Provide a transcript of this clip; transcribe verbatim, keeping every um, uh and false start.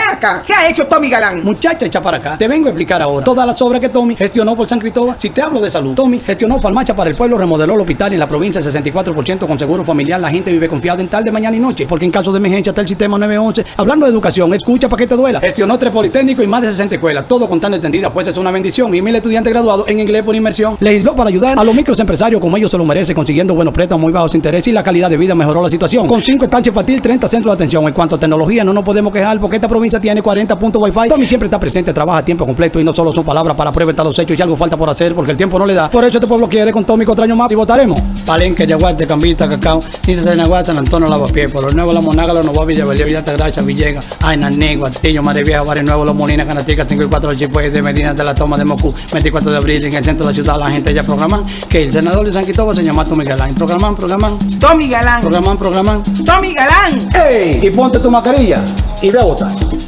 acá, ¿qué ha hecho Tommy Galán? Muchacha, echa para acá. Te vengo a explicar ahora todas las obras que Tommy gestionó por San Cristóbal. Si te hablo de salud, Tommy gestionó farmacia para el pueblo, remodeló el hospital en la provincia, sesenta y cuatro por ciento con seguro familiar. La gente vive confiada en tarde, mañana y noche, porque en caso de emergencia está el sistema nueve once. Hablando de educación, escucha para que te duela. Gestionó tres politécnicos y más de sesenta escuelas, todo con tan entendida, pues es una bendición. Y mil estudiantes graduados en inglés por inmersión. Legisló para ayudar a los microempresarios como ellos se lo merecen, consiguiendo buenos préstamos, muy bajos intereses, y la calidad de vida mejoró la situación. Con cinco estancias infantil, treinta centros de atención. En cuanto a tecnología, no nos podemos quejar porque esta provincia tiene cuarenta puntos Wi-Fi. Tommy siempre está presente, trabaja a tiempo completo y no solo son palabras para prueba los hechos y algo falta por hacer porque el tiempo no le da. Por eso este pueblo quiere con Tommy cuatro años más y votaremos. Palenque, Yaguarte, Cambita, Cacao, Niza, Senaguá, San Antonio, Lavapié, por los nuevos, La Monaga, Los Novos, Villa Valía, Villa Altagracia, Villegas, Ainané, Guatillo, Madre Vieja, Barrio Nuevo, Los Molinas, Canatica, cinco y cuatro, El Chipuey, de Medina, de la Toma de Mocú, veinticuatro de abril, en el centro de la ciudad, la gente ya programan que el senador de San Cristóbal se llama Tommy Galán. Programan, programan. Tommy Galán. Programan, programan. Tommy Galán. ¡Ey! Y ponte tu mascarilla y ve a votar.